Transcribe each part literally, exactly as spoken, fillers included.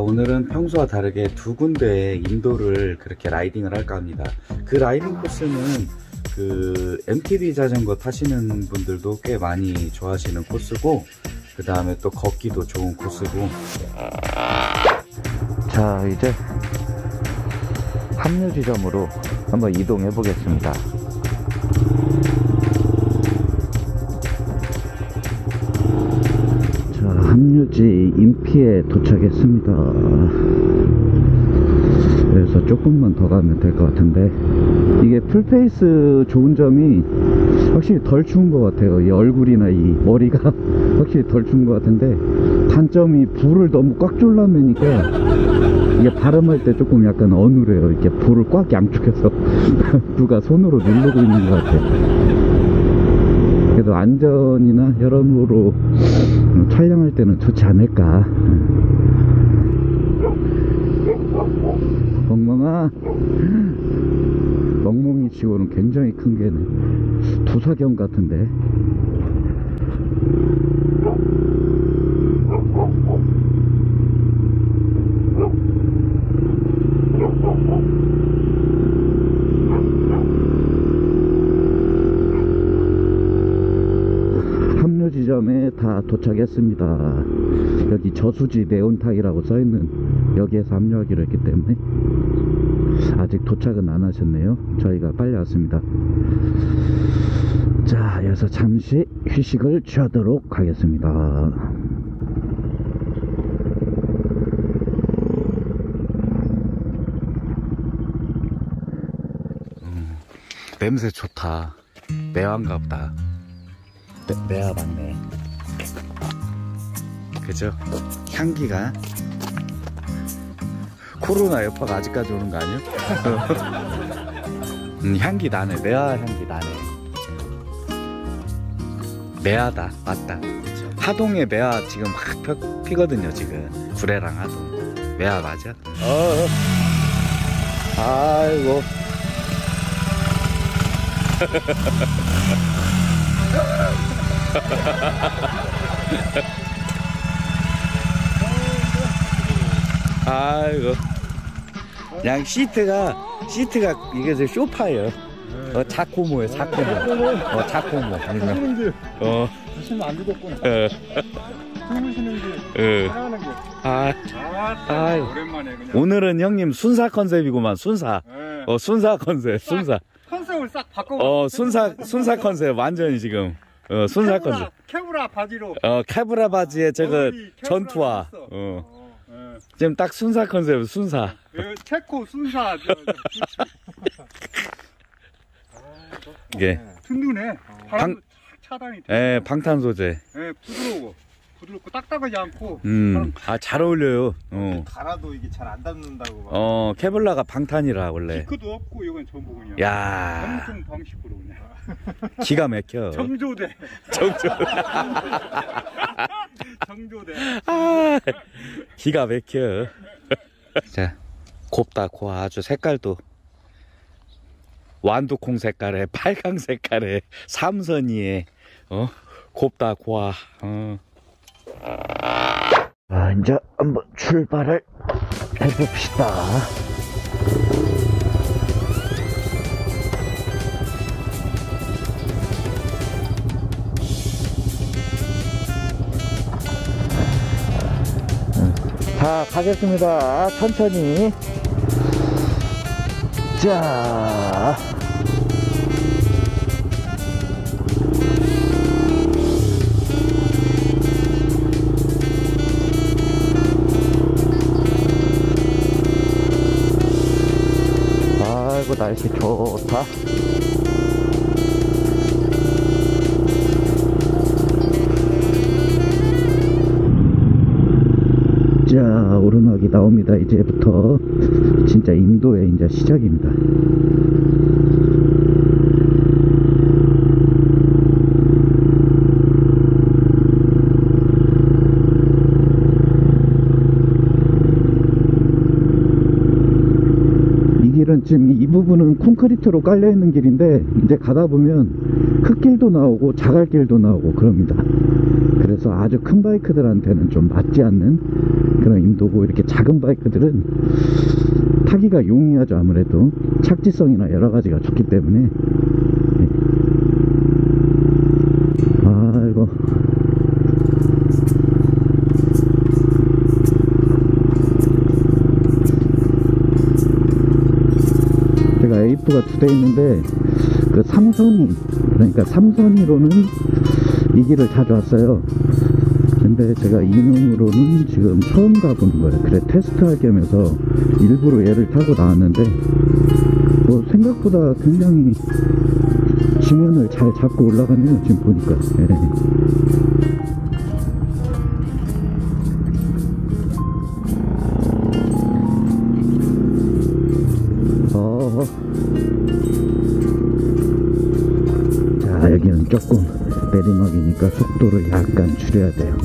오늘은 평소와 다르게 두 군데의 인도를 그렇게 라이딩을 할까 합니다. 그 라이딩 코스는 그 엠티비 자전거 타시는 분들도 꽤 많이 좋아하시는 코스고, 그 다음에 또 걷기도 좋은 코스고. 자, 이제 합류 지점으로 한번 이동해 보겠습니다. 자, 합류지 인피에 도착했습니다. 그래서 조금만 더 가면 될 것 같은데, 이게 풀페이스 좋은 점이 확실히 덜 추운 것 같아요. 이 얼굴이나 이 머리가 확실히 덜 추운 것 같은데, 단점이 불을 너무 꽉 졸라매니까 이게 발음할 때 조금 약간 어눌해요. 이렇게 불을 꽉 양쪽에서 누가 손으로 누르고 있는 것 같아요. 그래도 안전이나 여러모로 촬영할 때는 좋지 않을까. 멍멍아, 멍멍이 치고는 굉장히 큰 개네. 두사경 같은데. 합류 지점에 다 도착했습니다. 여기 저수지 네온타이라고 써있는 여기에서 합류하기로 했기 때문에 아직 도착은 안 하셨네요. 저희가 빨리 왔습니다. 자, 여기서 잠시 휴식을 취하도록 하겠습니다. 음, 냄새 좋다. 매화인가 보다. 매, 매화 맞네. 그죠? 향기가 코로나 여파가 아직까지 오는 거 아니야? 음, 향기 나네. 매화 향기 나네. 매화다. 맞다. 하동에 매화 지금 막 펴, 피거든요. 지금 구례랑 하동. 매화 맞아? 어. 아이고. 아이고. 그냥 시트가 시트가 이게 저 쇼파예요. 어, 자코모예요. 자코모. 어, 자코모. 어. 하시면 안 되겠구나. 어. 주무시는 게, 어. 하는 게. 아, 아, 아이. 오랜만에 그냥. 오늘은 형님 순사 컨셉이구만. 순사. 네. 어, 순사 컨셉. 순사. 컨셉을 싹 바꿔. 어, 순사 순사 컨셉 완전히 지금. 어, 순사 케브라, 컨셉. 케브라 바지로. 어, 카브라 바지에 저거 얼굴이 전투화. 케브라로 어. 어, 예. 지금 딱 순사 컨셉. 순사. 예, 체코 순사. 저, 저, 이게 든든해. 바람도 차단이 돼. 예, 방탄 소재. 예, 부드러워. 부드럽고 딱딱하지 않고. 음. 아, 잘 어울려요. 어. 갈아도 이게 잘 안 닿는다고. 막. 어, 케블라가 방탄이라 원래. 피크도 없고 이건 전부 그냥. 야, 엄청 방식으로 그냥. 기가 막혀. 정조대. 정조. 정조대. 아, 기가 막혀. 자, 곱다 고와. 아주 색깔도 완두콩 색깔에 빨강 색깔에 삼선이에 어 곱다 고와. 어. 아, 이제 한번 출발을 해봅시다. 자, 가겠습니다. 천천히. 자, 아이고, 날씨 좋다. 자, 오르막이 나옵니다. 이제부터 진짜 인도의 이제 시작입니다. 이 길은 지금 이 부분은 쿵카 콘크리트로 깔려있는 길인데 이제 가다 보면 흙길도 나오고 자갈길도 나오고 그럽니다. 그래서 아주 큰 바이크들한테는 좀 맞지 않는 그런 인도고, 이렇게 작은 바이크들은 타기가 용이하죠. 아무래도 착지성이나 여러가지가 좋기 때문에. 아이고, 제가 에이프가 두 대 있는데 그 삼선이, 그러니까 삼선이로는 이 길을 자주 왔어요. 근데 제가 이놈으로는 지금 처음 가보는 거예요. 그래 테스트할 겸해서 일부러 얘를 타고 나왔는데 뭐 생각보다 굉장히 지면을 잘 잡고 올라가네요. 지금 보니까. 네. 어. 자, 여기는 조금 내리막이니까 속도를 약간 줄여야 돼요.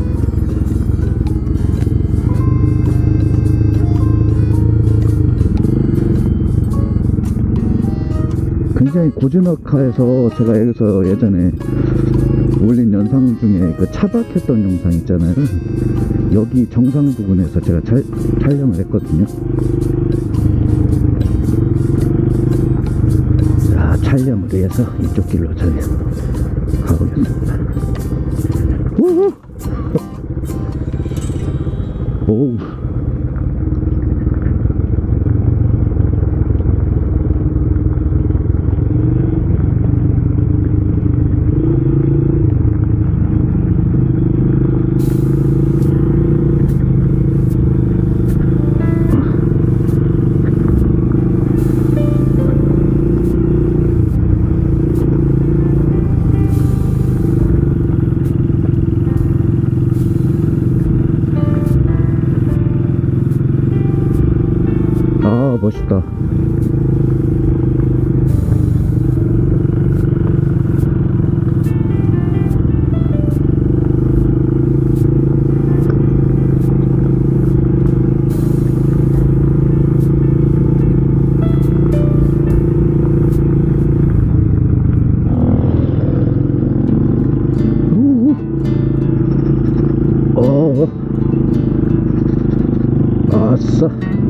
굉장히 고즈넉해서 제가 여기서 예전에 올린 영상 중에 그 차박했던 영상 있잖아요. 여기 정상 부근에서 제가 차, 촬영을 했거든요. 자, 촬영을 위해서 이쪽 길로 저희 가보겠습니다. 우후! 오우. 아, 멋있다. 우우. 어. 아싸.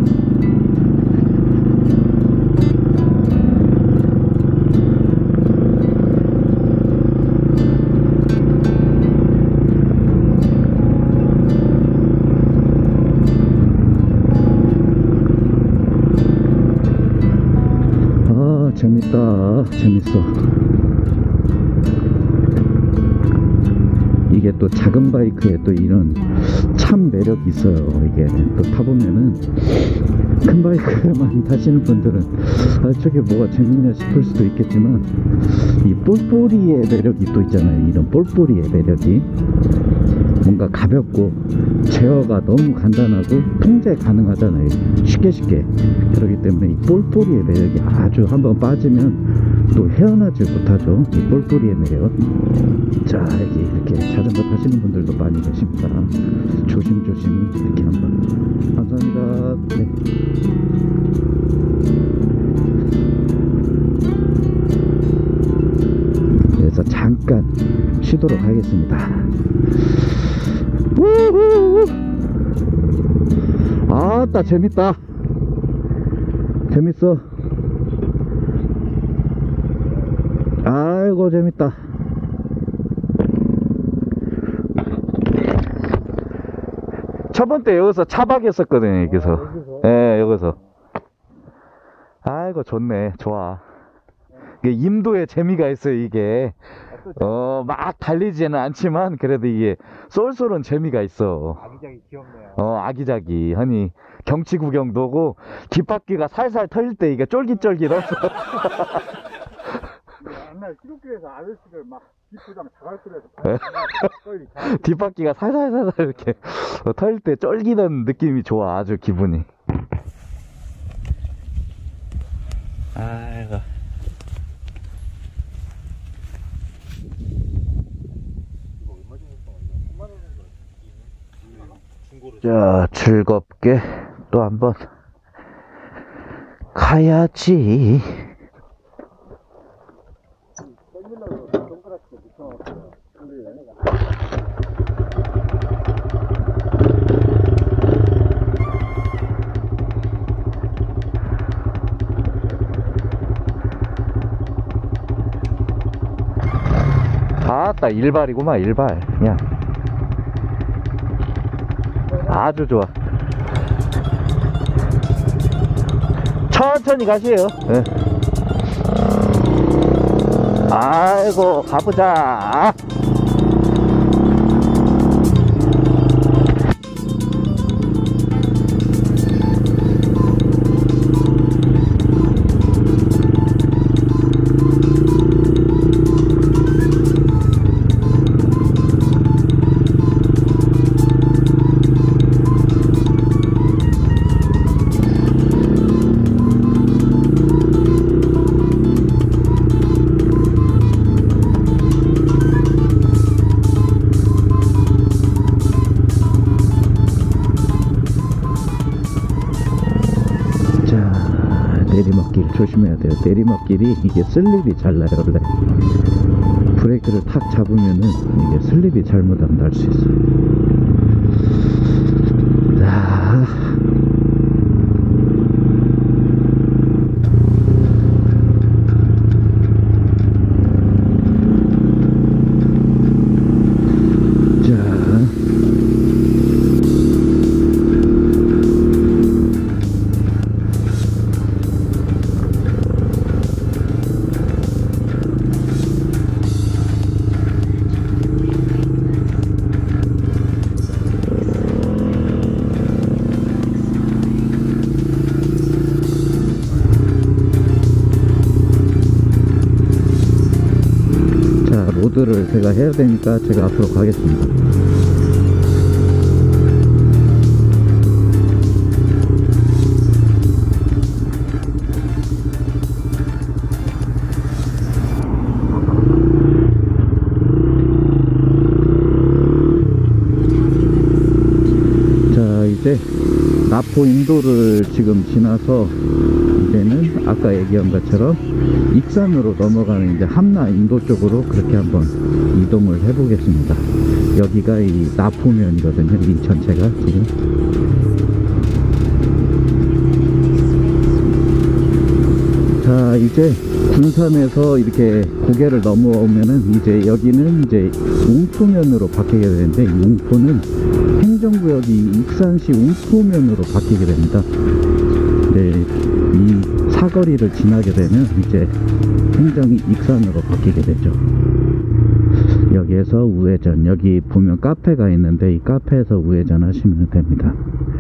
재밌다. 재밌어. 이게 또 작은 바이크에 또 이런 참 매력이 있어요. 이게 또 타보면은 큰 바이크만 타시는 분들은 아, 저게 뭐가 재밌냐 싶을 수도 있겠지만 이 뿔뿔이의 매력이 또 있잖아요. 이런 뿔뿔이의 매력이 뭔가 가볍고 제어가 너무 간단하고 통제 가능하잖아요. 쉽게 쉽게. 그렇기 때문에 이 뿔뿔이의 매력이 아주 한번 빠지면 또 헤어나질 못하죠. 이 뿔뿔이의 매력. 자, 여기 이렇게 자전거 타시는 분들도 많이 계십니다. 조심조심히 이렇게 한번. 감사합니다. 네. 그래서 잠깐 쉬도록 하겠습니다. 우후. 아따, 재밌다. 재밌어. 아이고, 재밌다. 첫 번째 여기서 차박했었거든요. 여기서. 예, 네, 여기서. 아이고, 좋네. 좋아. 이게 임도에 재미가 있어요. 이게 어, 막 달리지는 않지만 그래도 이게 쏠쏠한 재미가 있어. 아기자기 귀엽네요. 어, 아기자기 하니 경치 구경도 오고 뒷바퀴가 살살 털릴 때 이게 쫄깃쫄깃해서 옛날 시골길에서 아저씨들 막 뒷부장 자갈길에서 뒷바퀴가 살살살살 이렇게 털릴 때 쫄깃한 느낌이 좋아. 아주 기분이. 아이고. 자, 즐겁게 또 한번 가야지. 아따, 일발이구만, 일발. 그냥. 아주 좋아. 천천히 가세요. 네. 아이고, 가보자. 내리막길 조심해야 돼요. 내리막길이 이게 슬립이 잘 나요. 원래 브레이크를 탁 잡으면은 이게 슬립이 잘못하면 날 수 있어요. 자, 로드를 제가 해야 되니까 제가 앞으로 가겠습니다. 자, 이제 나포 인도를 지금 지나서 이제는 아까 얘기한 것처럼 익산으로 넘어가는 이제 함나 인도 쪽으로 그렇게 한번 이동을 해 보겠습니다. 여기가 이 나포면이거든요. 이 전체가 지금. 자, 이제 군산에서 이렇게 고개를 넘어오면은 이제 여기는 이제 웅포면으로 바뀌게 되는데, 이 웅포는 행정구역이 익산시 웅포면으로 바뀌게 됩니다. 네, 이 사거리를 지나게 되면 이제 행정이 익산으로 바뀌게 되죠. 여기에서 우회전, 여기 보면 카페가 있는데 이 카페에서 우회전 하시면 됩니다.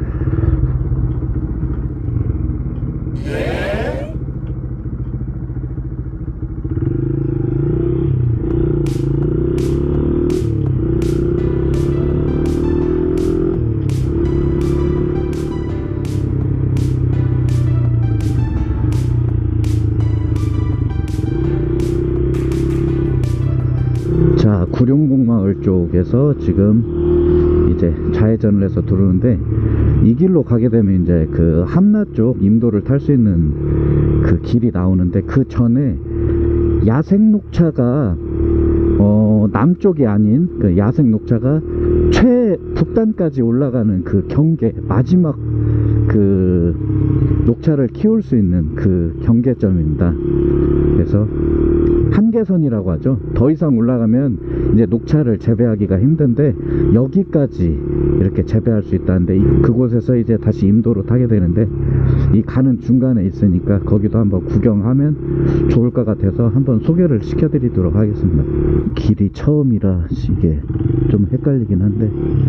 자, 구룡봉마을 쪽에서 지금 이제 좌회전을 해서 들어오는데, 이 길로 가게 되면 이제 그 함나 쪽 임도를 탈 수 있는 그 길이 나오는데, 그 전에 야생 녹차가 어 남쪽이 아닌 그 야생 녹차가 최북단까지 올라가는 그 경계, 마지막 그 녹차를 키울 수 있는 그 경계점입니다. 그래서 한계선이라고 하죠. 더 이상 올라가면 이제 녹차를 재배하기가 힘든데 여기까지 이렇게 재배할 수 있다는데, 그곳에서 이제 다시 임도로 타게 되는데, 이 가는 중간에 있으니까 거기도 한번 구경하면 좋을 것 같아서 한번 소개를 시켜드리도록 하겠습니다. 길이 처음이라 이게 좀 헷갈리긴 한데,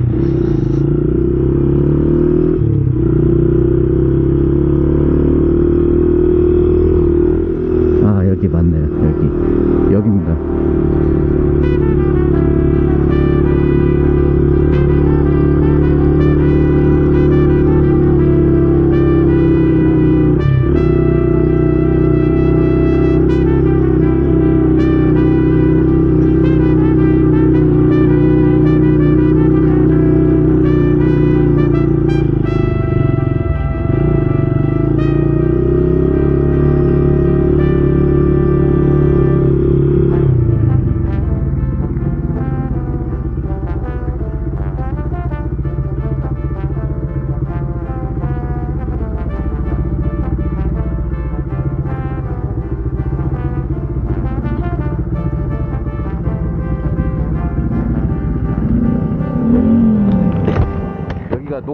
아, 여기 맞네요. 여기 여기입니다.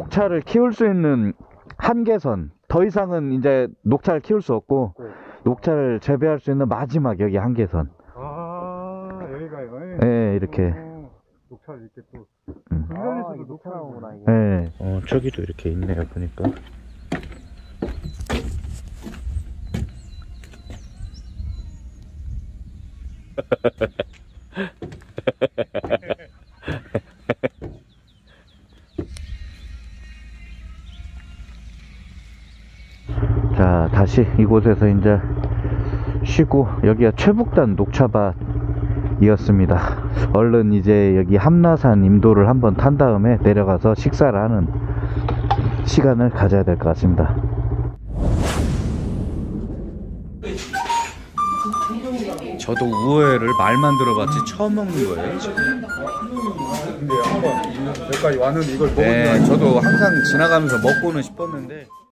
녹차를 키울 수 있는 한계선, 더 이상은 이제 녹차를 키울 수 없고 네. 녹차를 재배할 수 있는 마지막 여기 한계선. 아, 여기가요. 예, 이렇게. 어, 녹차를 이렇게 또. 음. 국내에서도 녹차구나, 이게. 예. 어, 저기도 이렇게 있네요, 보니까. 자, 다시 이곳에서 이제 쉬고, 여기가 최북단 녹차밭이었습니다. 얼른 이제 여기 함나산 임도를 한번 탄 다음에 내려가서 식사를 하는 시간을 가져야 될 것 같습니다. 저도 우회를 말만 들어봤지 처음 먹는 거예요, 지금. 근데 한번 여기까지 왔는데 이걸 먹으면 네, 저도 항상 지나가면서 먹고는 싶었는데